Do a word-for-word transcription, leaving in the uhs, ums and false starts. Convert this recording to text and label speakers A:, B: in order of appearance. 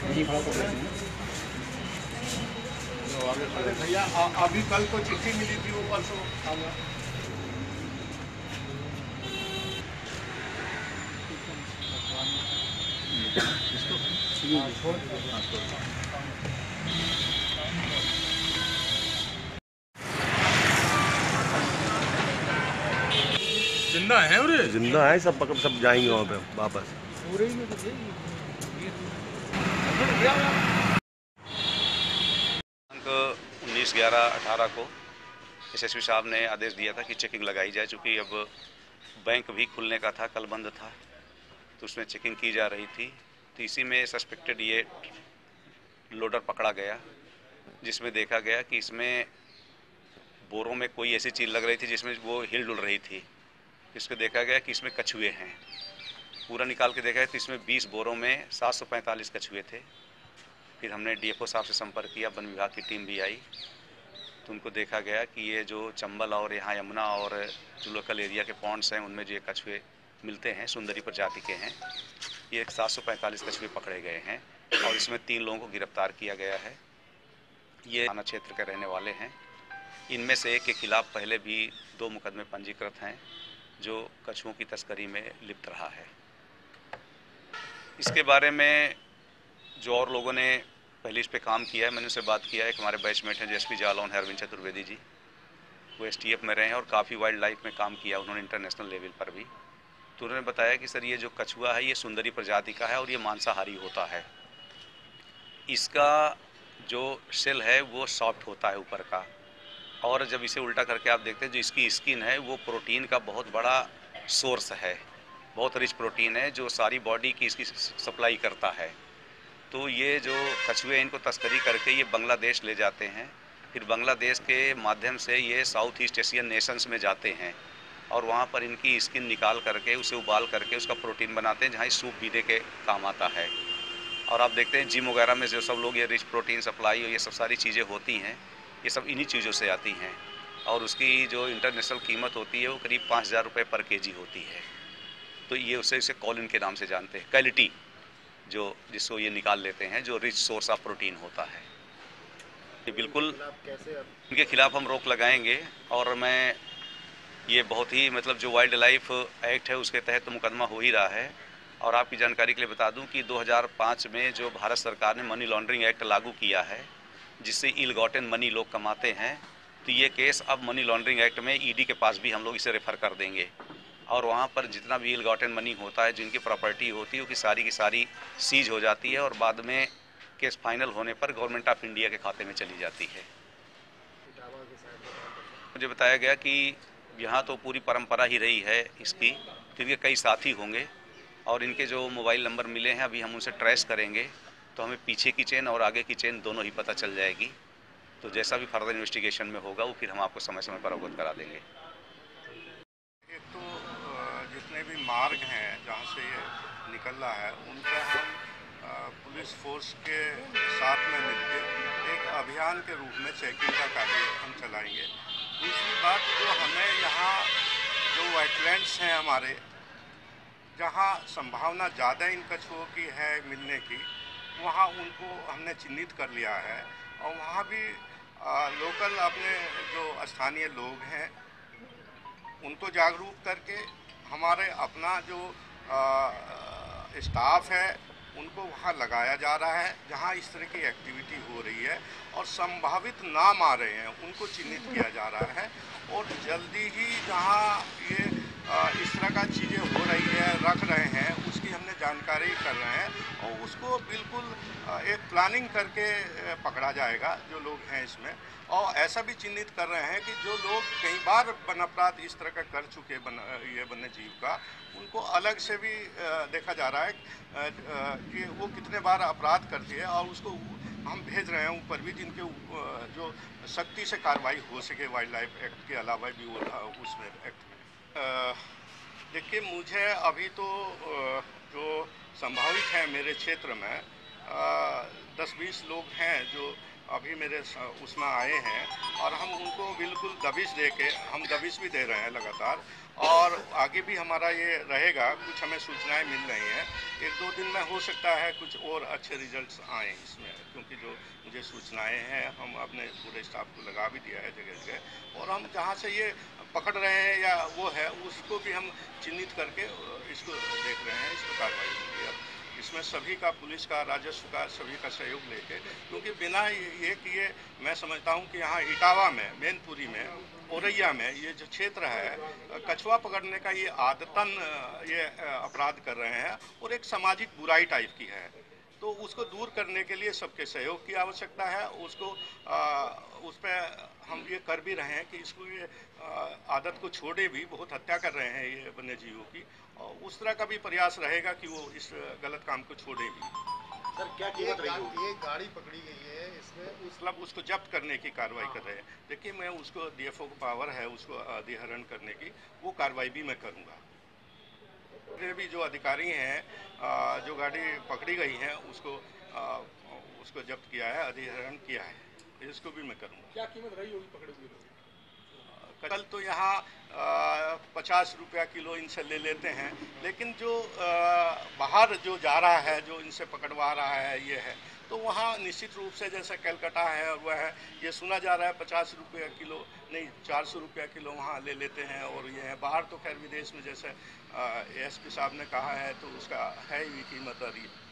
A: भैया अभी कल को चिट्ठी मिली थी, वो परसों
B: जिंदा है उरे?
C: जिंदा है सब, पकड़ सब जाएंगे वहाँ पे वापस।
D: उन्नीस ग्यारह अठारह को एसएसपी साहब ने आदेश दिया था कि चेकिंग लगाई जाए, चूँकि अब बैंक भी खुलने का था, कल बंद था, तो उसमें चेकिंग की जा रही थी। तो इसी में सस्पेक्टेड ये लोडर पकड़ा गया, जिसमें देखा गया कि इसमें बोरों में कोई ऐसी चीज़ लग रही थी जिसमें वो हिल डुल रही थी। इसको देखा गया कि इसमें कछुए हैं। पूरा निकाल के देखा है तो इसमें बीस बोरों में सात सौ पैंतालीस कछुए थे। फिर हमने डीएफओ साहब से संपर्क किया, वन विभाग की टीम भी आई, तो उनको देखा गया कि ये जो चंबल और यहाँ यमुना और जो लोकल एरिया के पॉन्ड्स हैं उनमें जो ये कछुए मिलते हैं सुंदरी प्रजाति के हैं, ये सात सौ पैंतालीस कछुए पकड़े गए हैं और इसमें तीन लोगों को गिरफ्तार किया गया है। ये थाना क्षेत्र के रहने वाले हैं। इनमें से एक के खिलाफ पहले भी दो मुकदमे पंजीकृत हैं जो कछुओं की तस्करी में लिप्त रहा है। इसके बारे में जो और लोगों ने पहले इस पे काम किया है, मैंने उनसे बात किया है। एक हमारे बैचमेट हैं जो एसपी जालौन है, अरविंद चतुर्वेदी जी, वो एसटीएफ में रहे हैं और काफ़ी वाइल्ड लाइफ में काम किया उन्होंने, इंटरनेशनल लेवल पर भी। तो उन्होंने बताया कि सर ये जो कछुआ है ये सुंदरी प्रजाति का है और ये मांसाहारी होता है। इसका जो सेल है वो सॉफ्ट होता है ऊपर का, और जब इसे उल्टा करके आप देखते हैं जो इसकी स्किन है वो प्रोटीन का बहुत बड़ा सोर्स है, बहुत रिच प्रोटीन है जो सारी बॉडी की इसकी सप्लाई करता है। तो ये जो कछुए इनको तस्करी करके ये बांग्लादेश ले जाते हैं, फिर बांग्लादेश के माध्यम से ये साउथ ईस्ट एशियन नेशंस में जाते हैं और वहाँ पर इनकी स्किन निकाल करके उसे उबाल करके उसका प्रोटीन बनाते हैं, जहाँ सूप पीने के काम आता है। और आप देखते हैं जिम वगैरह में जो सब लोग ये रिच प्रोटीन सप्लाई और ये सब सारी चीज़ें होती हैं, ये सब इन्हीं चीज़ों से आती हैं और उसकी जो इंटरनेशनल कीमत होती है वो करीब पाँच हज़ार रुपये पर केजी होती है। तो ये उसे इसे कॉलिन के नाम से जानते हैं, क्वालिटी जो जिसको ये निकाल लेते हैं, जो रिच सोर्स ऑफ प्रोटीन होता है। ये बिल्कुल इनके खिलाफ हम रोक लगाएंगे और मैं ये बहुत ही मतलब जो वाइल्ड लाइफ एक्ट है उसके तहत तो मुकदमा हो ही रहा है। और आपकी जानकारी के लिए बता दूं कि दो हज़ार पाँच में जो भारत सरकार ने मनी लॉन्ड्रिंग एक्ट लागू किया है, जिससे इल गॉटन मनी लोग कमाते हैं, तो ये केस अब मनी लॉन्ड्रिंग एक्ट में ईडी के पास भी हम लोग इसे रेफ़र कर देंगे और वहाँ पर जितना भी इल गॉटन मनी होता है, जिनकी प्रॉपर्टी होती है, वो की सारी की सारी सीज हो जाती है और बाद में केस फाइनल होने पर गवर्नमेंट ऑफ इंडिया के खाते में चली जाती है। मुझे बताया गया कि यहाँ तो पूरी परंपरा ही रही है इसकी, क्योंकि कई साथी होंगे और इनके जो मोबाइल नंबर मिले हैं अभी हम उनसे ट्रेस करेंगे तो हमें पीछे की चेन और आगे की चेन दोनों ही पता चल जाएगी। तो जैसा भी फर्दर इन्वेस्टिगेशन में होगा वो फिर हम आपको समय समय पर अवगत करा देंगे।
A: एक तो जितने भी मार्ग हैं जहाँ से ये निकल रहा है उनका हम पुलिस फोर्स के साथ में मिलकर एक अभियान के रूप में चेकिंग का कार्य हम चलाएंगे। दूसरी बात, जो हमें यहाँ जो वेटलैंड्स हैं हमारे, जहाँ संभावना ज़्यादा इन कछुओं की है मिलने की, वहाँ उनको हमने चिन्हित कर लिया है और वहाँ भी आ, लोकल अपने जो स्थानीय लोग हैं उनको जागरूक करके हमारे अपना जो स्टाफ है उनको वहाँ लगाया जा रहा है जहाँ इस तरह की एक्टिविटी हो रही है और संभावित नाम आ रहे हैं उनको चिन्हित किया जा रहा है और जल्दी ही जहाँ ये आ, इस तरह का चीज़ें हो रही है रख रहे हैं उसकी हमने जानकारी कर रहे हैं और उसको बिल्कुल एक प्लानिंग करके पकड़ा जाएगा जो लोग हैं इसमें। और ऐसा भी चिन्हित कर रहे हैं कि जो लोग कई बार वन अपराध इस तरह का कर चुके बन ये वन्य जीव का, उनको अलग से भी देखा जा रहा है कि वो कितने बार अपराध करती है और उसको हम भेज रहे हैं ऊपर भी जिनके जो सख्ती से कार्रवाई हो सके वाइल्ड लाइफ एक्ट के अलावा भी वो उसमें एक्ट में। देखिए, मुझे अभी तो जो संभावित है मेरे क्षेत्र में दस बीस लोग हैं जो अभी मेरे उसमें आए हैं और हम उनको बिल्कुल दबिश दे के हम दबिश भी दे रहे हैं लगातार, और आगे भी हमारा ये रहेगा। कुछ हमें सूचनाएं मिल रही हैं, एक दो दिन में हो सकता है कुछ और अच्छे रिजल्ट्स आएँ इसमें, क्योंकि जो मुझे सूचनाएं हैं हम अपने पूरे स्टाफ को लगा भी दिया है जगह जगह, और हम जहाँ से ये पकड़ रहे हैं या वो है उसको भी हम चिन्हित करके इसको देख रहे हैं, इस पर कार्रवाई होगी। अब इसमें सभी का, पुलिस का, राजस्व का, सभी का सहयोग लेके, क्योंकि बिना ये किए मैं समझता हूँ कि यहाँ इटावा में, मैनपुरी में, औरैया में ये जो क्षेत्र है कछुआ पकड़ने का ये आदतन ये अपराध कर रहे हैं और एक सामाजिक बुराई टाइप की है, तो उसको दूर करने के लिए सबके सहयोग की आवश्यकता है। उसको आ, उस पर हम ये कर भी रहे हैं कि इसको ये आदत को छोड़े भी, बहुत हत्या कर रहे हैं ये वन्य जीवों की, और उस तरह का भी प्रयास रहेगा कि वो इस गलत काम को छोड़े भी।
E: सर क्या कीमत रही होगी? ये गाड़ी पकड़ी गई है, इसमें
A: मतलब उसको जब्त करने की कार्रवाई कर रहे हैं। देखिए, मैं उसको डीएफओ को पावर है उसको अधिहरण करने की, वो कार्रवाई भी मैं करूँगा। ये भी जो अधिकारी हैं जो गाड़ी पकड़ी गई है उसको उसको जब्त किया है, अधिहरण किया है, इसको भी मैं करूँगा।
B: क्या कीमत रही होगी पकड़े हुए लोग?
A: कल तो यहाँ पचास रुपया किलो इनसे ले लेते हैं, लेकिन जो आ, बाहर जो जा रहा है, जो इनसे पकड़वा रहा है ये है, तो वहाँ निश्चित रूप से जैसे कलकत्ता है और वह है, ये सुना जा रहा है पचास रुपया किलो नहीं चार सौ रुपया किलो वहाँ ले लेते हैं। और ये है बाहर तो खैर विदेश में जैसे एस पी साहब ने कहा है तो उसका है ही कीमत। और